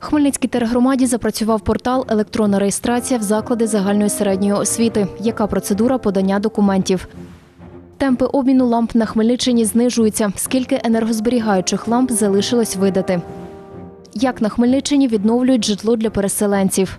Хмельницькій тергромаді запрацював портал «Електронна реєстрація в заклади загальної середньої освіти». Яка процедура подання документів? Темпи обміну ламп на Хмельниччині знижуються. Скільки енергозберігаючих ламп залишилось видати? Як на Хмельниччині відновлюють житло для переселенців?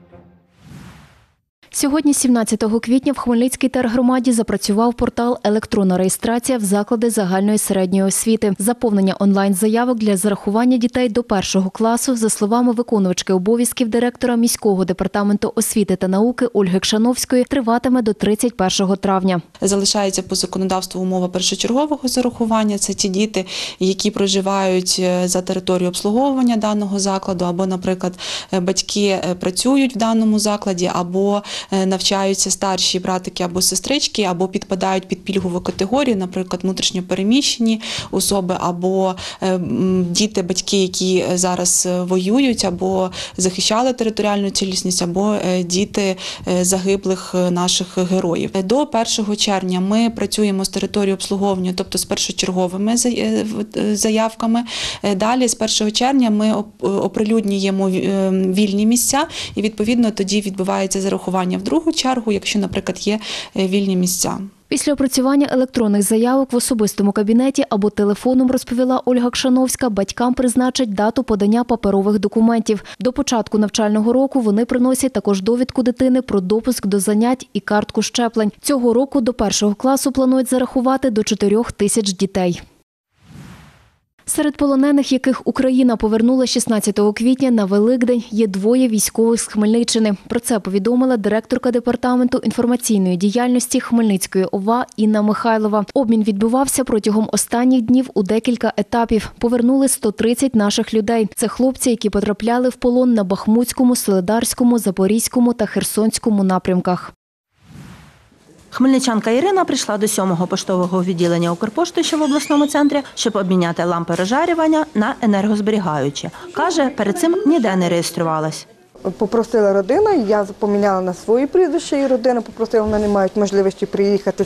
Сьогодні, 17 квітня, в Хмельницькій тергромаді запрацював портал «Електронна реєстрація в заклади загальної середньої освіти». Заповнення онлайн-заявок для зарахування дітей до 1 класу, за словами виконувачки обов'язків директора міського департаменту освіти та науки Ольги Кшановської, триватиме до 31 травня. Залишається по законодавству умова першочергового зарахування. Це ті діти, які проживають за територією обслуговування даного закладу, або, наприклад, батьки працюють в даному закладі, або навчаються старші братики або сестрички, або підпадають під пільгову категорію, наприклад, внутрішньопереміщені особи, або діти, батьки, які зараз воюють, або захищали територіальну цілісність, або діти загиблих наших героїв. До 1 червня ми працюємо з територією обслуговування, тобто з першочерговими заявками. Далі, з 1 червня, ми оприлюднюємо вільні місця, і, відповідно, тоді відбувається зарахування в другу чергу, якщо, наприклад, є вільні місця. Після опрацювання електронних заявок в особистому кабінеті або телефоном, розповіла Ольга Кшановська, батькам призначать дату подання паперових документів. До початку навчального року вони приносять також довідку дитини про допуск до занять і картку щеплень. Цього року до 1 класу планують зарахувати до 4 тисяч дітей. Серед полонених, яких Україна повернула 16 квітня на Великдень, є 2 військових з Хмельниччини. Про це повідомила директорка департаменту інформаційної діяльності Хмельницької ОВА Інна Михайлова. Обмін відбувався протягом останніх днів у декілька етапів. Повернули 130 наших людей. Це хлопці, які потрапляли в полон на Бахмутському, Солидарському, Запорізькому та Херсонському напрямках. Хмельничанка Ірина прийшла до 7-го поштового відділення Укрпошти, що в обласному центрі, щоб обміняти лампи розжарювання на енергозберігаючі. Каже, перед цим ніде не реєструвалась. Попросила родина, я поміняла на свої прізвище, і родина попросила, вони не мають можливості приїхати,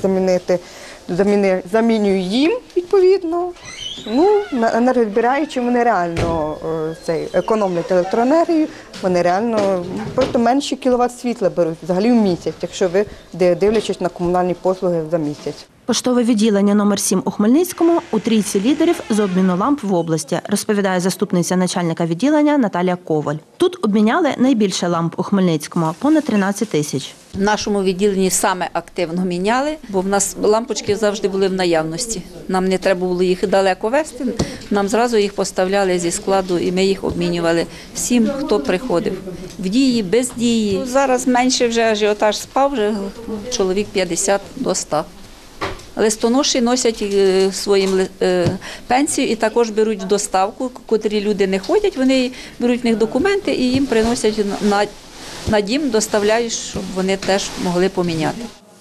замінюю їм, відповідно. На енергозберігаючі вони реально економлять електроенергію, вони реально просто менші кіловат світла беруть взагалі в місяць, якщо ви дивлячись на комунальні послуги за місяць. Поштове відділення номер 7 у Хмельницькому у трійці лідерів з обміну ламп в області, розповідає заступниця начальника відділення Наталія Коваль. Тут обміняли найбільше ламп у Хмельницькому – понад 13 тисяч. В нашому відділенні саме активно міняли, бо в нас лампочки завжди були в наявності. Нам не треба було їх далеко везти, нам зразу їх поставляли зі складу і ми їх обмінювали всім, хто приходив. В дії, без дії. Зараз менше вже ажіотаж спав, вже чоловік 50 до 100. Листоноші носять своїм пенсію і також беруть в доставку, котрі люди не ходять, вони беруть в них документи і їм приносять на дім, доставляють, щоб вони теж могли поміняти.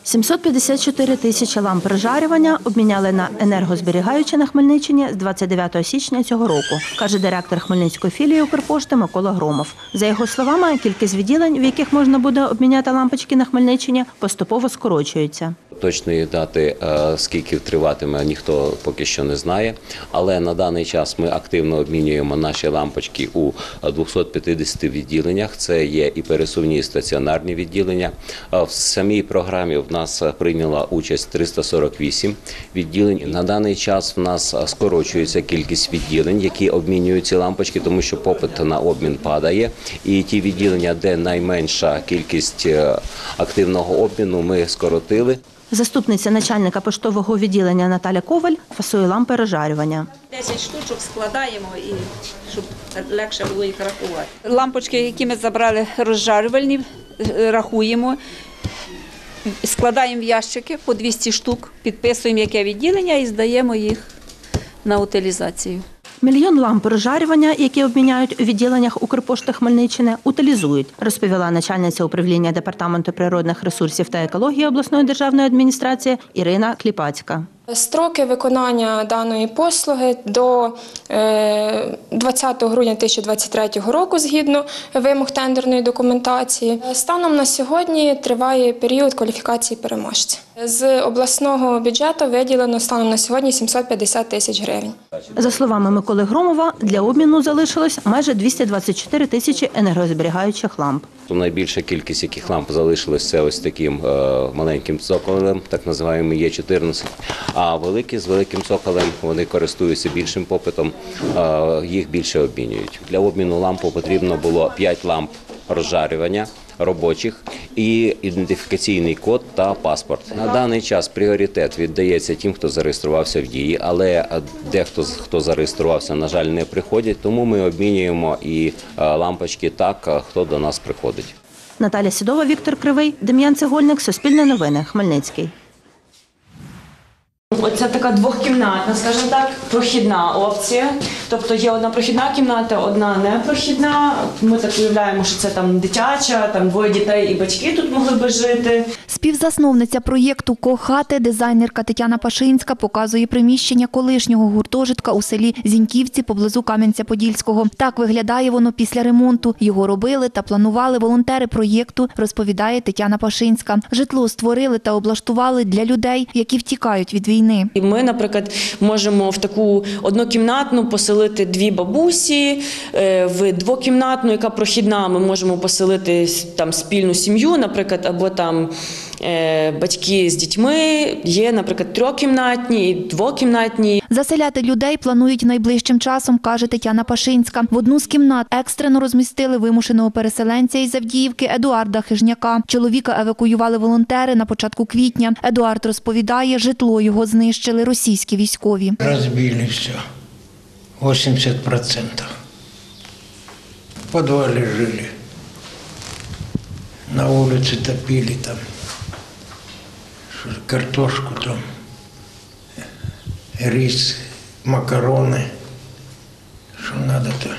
754 тисячі ламп розжарювання обміняли на енергозберігаючі на Хмельниччині з 29 січня цього року, каже директор Хмельницької філії Укрпошти Микола Громов. За його словами, кількість відділень, в яких можна буде обміняти лампочки на Хмельниччині, поступово скорочується. Точної дати, скільки триватиме, ніхто поки що не знає, але на даний час ми активно обмінюємо наші лампочки у 250 відділеннях. Це є і пересувні, і стаціонарні відділення. В самій програмі в нас прийняла участь 348 відділень. На даний час в нас скорочується кількість відділень, які обмінюють ці лампочки, тому що попит на обмін падає. І ті відділення, де найменша кількість активного обміну, ми скоротили. Заступниця начальника поштового відділення Наталя Коваль фасує лампи розжарювання. 10 штучок складаємо, і щоб легше було їх рахувати. Лампочки, які ми забрали розжарювальні, рахуємо, складаємо в ящики по 200 штук, підписуємо яке відділення і здаємо їх на утилізацію. 1 мільйон ламп розжарювання, які обміняють у відділеннях Укрпошти Хмельниччини, утилізують, розповіла начальниця управління Департаменту природних ресурсів та екології обласної державної адміністрації Ірина Кліпацька. Строки виконання даної послуги до 20 грудня 2023 року згідно вимог тендерної документації. Станом на сьогодні триває період кваліфікації переможця. З обласного бюджету виділено станом на сьогодні 750 тисяч гривень. За словами Миколи Громова, для обміну залишилось майже 224 тисячі енергозберігаючих ламп. Найбільша кількість яких ламп залишилось, це ось таким маленьким цоколем, так називаємо Є14. А великі з великим цоколем, вони користуються більшим попитом, їх більше обмінюють. Для обміну лампу потрібно було 5 ламп розжарювання робочих і ідентифікаційний код та паспорт. На даний час пріоритет віддається тим, хто зареєструвався в дії, але дехто, хто зареєструвався, на жаль, не приходять, тому ми обмінюємо і лампочки так, хто до нас приходить. Наталя Сідова, Віктор Кривий, Дем'ян Цегольник, Суспільне новини, Хмельницький. Оце така двохкімнатна, скажімо так, прохідна опція. Тобто є одна прохідна кімната, одна непрохідна. Ми так уявляємо, що це там дитяча, там 2 дітей і батьки тут могли би жити. Співзасновниця проєкту «Ко-хати», дизайнерка Тетяна Пашинська, показує приміщення колишнього гуртожитка у селі Зіньківці поблизу Кам'янця-Подільського. Так виглядає воно після ремонту. Його робили та планували волонтери проєкту, розповідає Тетяна Пашинська. Житло створили та облаштували для людей, які втікають від війни. І ми, наприклад, можемо в таку однокімнатну поселити 2 бабусі, в двокімнатну, яка прохідна, ми можемо поселити там спільну сім'ю, наприклад, або там батьки з дітьми, є, наприклад, 3-кімнатні і 2-кімнатні. Заселяти людей планують найближчим часом, каже Тетяна Пашинська. В одну з кімнат екстрено розмістили вимушеного переселенця із Авдіївки Едуарда Хижняка. Чоловіка евакуювали волонтери на початку квітня. Едуард розповідає, житло його знищили російські військові. Розбили все. 80%. В подвале жили. На улице топили там. Картошку там. Рис, макароны. Что надо-то.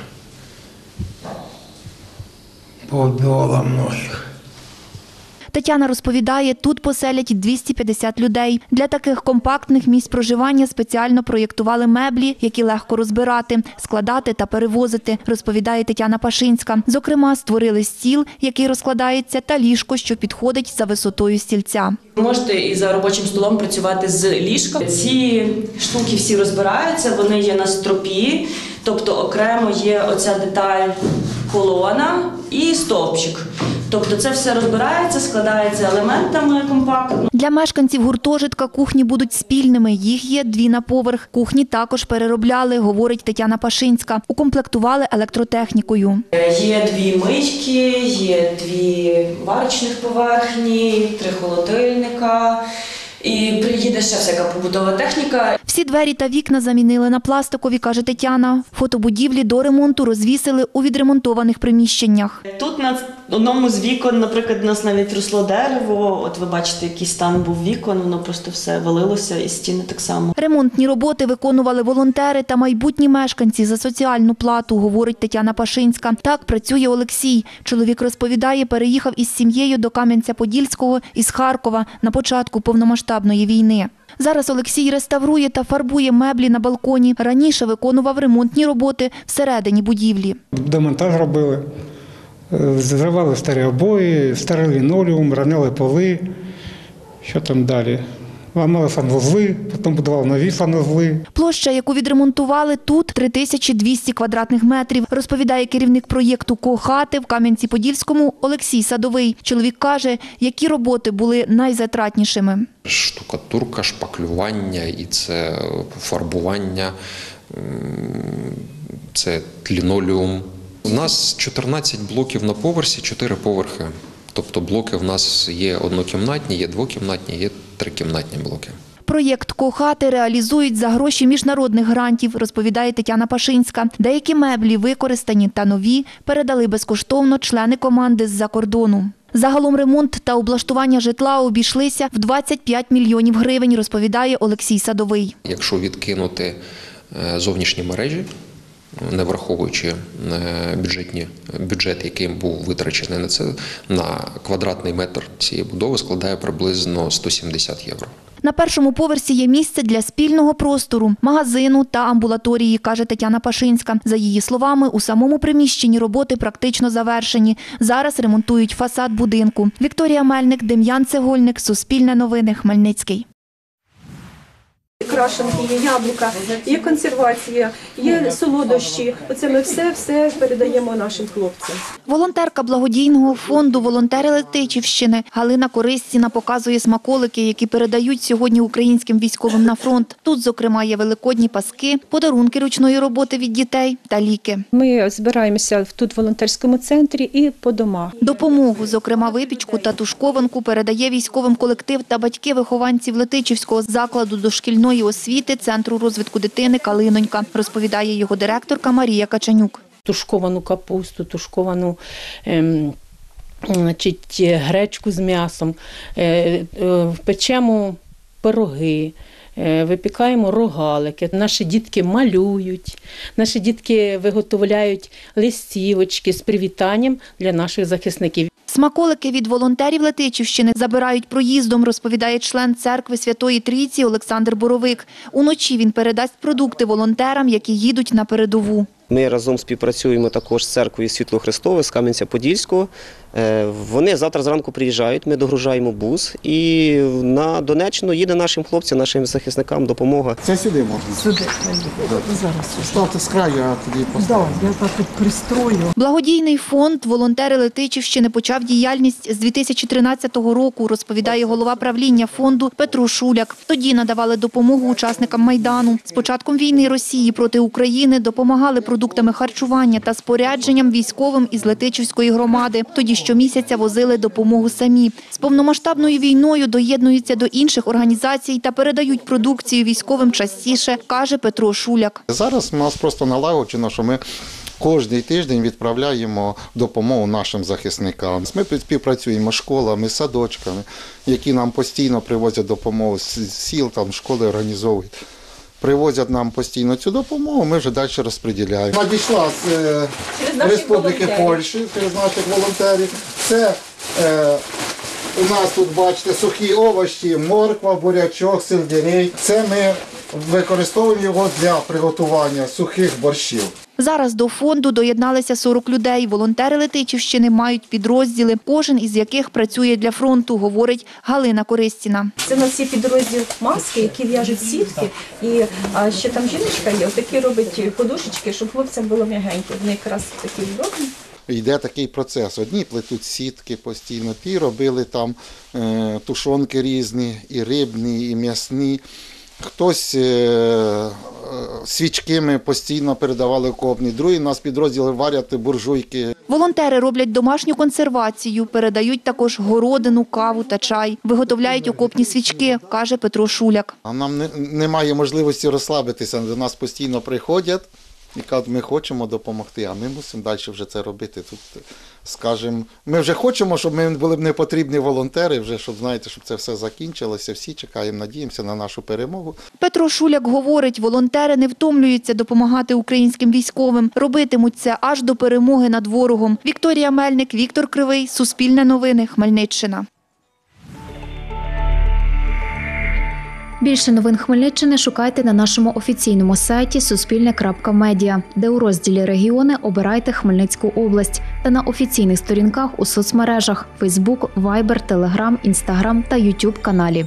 Поубивало многих. Тетяна розповідає, тут поселять 250 людей. Для таких компактних місць проживання спеціально проєктували меблі, які легко розбирати, складати та перевозити, розповідає Тетяна Пашинська. Зокрема, створили стіл, який розкладається, та ліжко, що підходить за висотою стільця. Можете і за робочим столом працювати з ліжком. Ці штуки всі розбираються, вони є на стропі, тобто окремо є оця деталь колона і стовпчик. Тобто це все розбирається, складається елементами компактно. Для мешканців гуртожитка кухні будуть спільними. Їх є 2 на поверх. Кухні також переробляли, говорить Тетяна Пашинська. Укомплектували електротехнікою. Є 2 мийки, є 2 варочних поверхні, 3 холодильника. І приїде ще всяка побутова техніка. Всі двері та вікна замінили на пластикові, каже Тетяна. Фотобудівлі до ремонту розвісили у відремонтованих приміщеннях. Тут на одному з вікон, наприклад, у нас навіть росло дерево. От ви бачите, який стан був вікон, воно просто все валилося, і стіни так само. Ремонтні роботи виконували волонтери та майбутні мешканці за соціальну плату, говорить Тетяна Пашинська. Так працює Олексій. Чоловік розповідає, переїхав із сім'єю до Кам'янця-Подільського із Харкова на початку повномасштабної війни. Зараз Олексій реставрує та фарбує меблі на балконі. Раніше виконував ремонтні роботи всередині будівлі. Демонтаж робили, зривали старі обої, старий лінолеум, ранили поли. Що там далі? Ламали санвузли, потім будували нові санвузли. Площа, яку відремонтували тут, 3200 квадратних метрів, розповідає керівник проєкту «Ко-хати» в Кам'янці-Подільському Олексій Садовий. Чоловік каже, які роботи були найзатратнішими. Штукатурка, шпаклювання і це фарбування, це лінолеум. У нас 14 блоків на поверсі, 4 поверхи. Тобто блоки в нас є однокімнатні, є двокімнатні, є 3-кімнатні блоки. Проєкт «Ко-хати» реалізують за гроші міжнародних грантів, розповідає Тетяна Пашинська. Деякі меблі використані та нові передали безкоштовно члени команди з-за кордону. Загалом ремонт та облаштування житла обійшлися в 25 мільйонів гривень, розповідає Олексій Садовий. Якщо відкинути зовнішні мережі, не враховуючи бюджет, який був витрачений на це, на квадратний метр цієї будови складає приблизно 170 євро. На першому поверсі є місце для спільного простору, магазину та амбулаторії, каже Тетяна Пашинська. За її словами, у самому приміщенні роботи практично завершені. Зараз ремонтують фасад будинку. Вікторія Мельник, Дем'ян Цегольник, Суспільне новини, Хмельницький. Крашенки, є яблука, є консервація, є солодощі. Оце ми все передаємо нашим хлопцям. Волонтерка благодійного фонду «Волонтери Летичівщини» Галина Користіна показує смаколики, які передають сьогодні українським військовим на фронт. Тут, зокрема, є великодні паски, подарунки ручної роботи від дітей та ліки. Ми збираємося тут в волонтерському центрі і по домах. Допомогу, зокрема випічку та тушкованку, передає військовим колектив та батьки вихованців Летичівського закладу дошкільної освіти Центру розвитку дитини «Калинонька», розповідає його директорка Марія Качанюк. Тушковану капусту, тушковану гречку з м'ясом, печемо пироги, випікаємо рогалики. Наші дітки малюють, наші дітки виготовляють листівочки з привітанням для наших захисників. Смаколики від волонтерів Летичівщини забирають проїздом, розповідає член церкви Святої Трійці Олександр Боровик. Уночі він передасть продукти волонтерам, які їдуть на передову. Ми разом співпрацюємо також з церквою Світло Христове з Кам'янця-Подільського. Вони завтра зранку приїжджають, ми догружаємо бус і на Донеччину їде нашим хлопцям, нашим захисникам допомога. Це сюди можна? Сюди. Зараз. Ставте з краю, а тоді поставимо. Так, я так тут пристрою. Благодійний фонд «Волонтери Летичівщини» почав діяльність з 2013 року, розповідає голова правління фонду Петро Шуляк. Тоді надавали допомогу учасникам Майдану. З початком війни Росії проти України допомагали продуктами харчування та спорядженням військовим із Летичівської громади. Тоді щомісяця возили допомогу самі. З повномасштабною війною доєднуються до інших організацій та передають продукцію військовим частіше, каже Петро Шуляк. Зараз у нас просто налагоджено, що ми кожний тиждень відправляємо допомогу нашим захисникам. Ми співпрацюємо з школами, з садочками, які нам постійно привозять допомогу з сіл, там школи організовують. Привозять нам постійно цю допомогу, ми вже далі розподіляємо. Надійшла з Республіки Польщі, через наших волонтерів. Це у нас тут, бачите, сухі овочі, морква, бурячок, сельдерей. Це ми використовуємо його для приготування сухих борщів. Зараз до фонду доєдналися 40 людей. Волонтери Летичівщини мають підрозділи, кожен із яких працює для фронту, говорить Галина Користіна. Це на всі підрозділ маски, які в'яжуть сітки. І ще там жіночка є, отакі робить подушечки, щоб хлопцям було м'ягенько. Вони якраз такі вдобні. Йде такий процес. Одні плетуть сітки постійно, ті робили там тушонки різні, і рибні, і м'ясні. Хтось свічки ми постійно передавали окопні, другі у нас підрозділи варять буржуйки. Волонтери роблять домашню консервацію, передають також городину, каву та чай. Виготовляють окопні свічки, каже Петро Шуляк. А нам немає можливості розслабитися, до нас постійно приходять і кажуть, ми хочемо допомогти, а ми мусимо далі вже це робити. Тут, скажімо, ми вже хочемо, щоб ми були б не потрібні волонтери, вже, щоб, знаєте, щоб це все закінчилося, всі чекаємо, надіємося на нашу перемогу. Петро Шуляк говорить, волонтери не втомлюються допомагати українським військовим. Робитимуть це аж до перемоги над ворогом. Вікторія Мельник, Віктор Кривий, Суспільне новини, Хмельниччина. Більше новин Хмельниччини шукайте на нашому офіційному сайті суспільне.медіа, де у розділі «Регіони» обирайте Хмельницьку область та на офіційних сторінках у соцмережах – Facebook, Viber, Telegram, Instagram та YouTube каналі.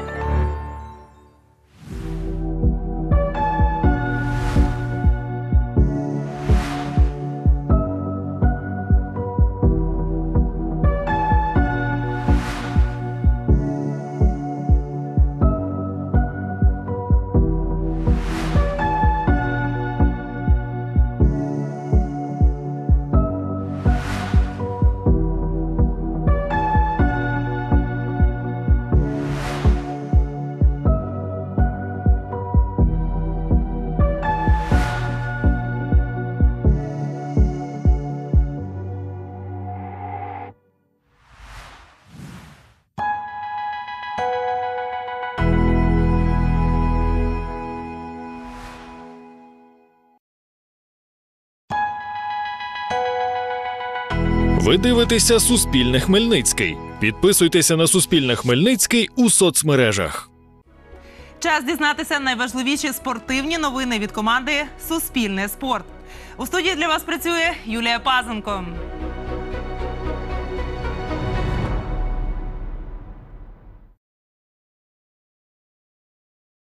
Ви дивитеся «Суспільне Хмельницький». Підписуйтеся на «Суспільне Хмельницький» у соцмережах. Час дізнатися найважливіші спортивні новини від команди «Суспільне спорт». У студії для вас працює Юлія Пазенко.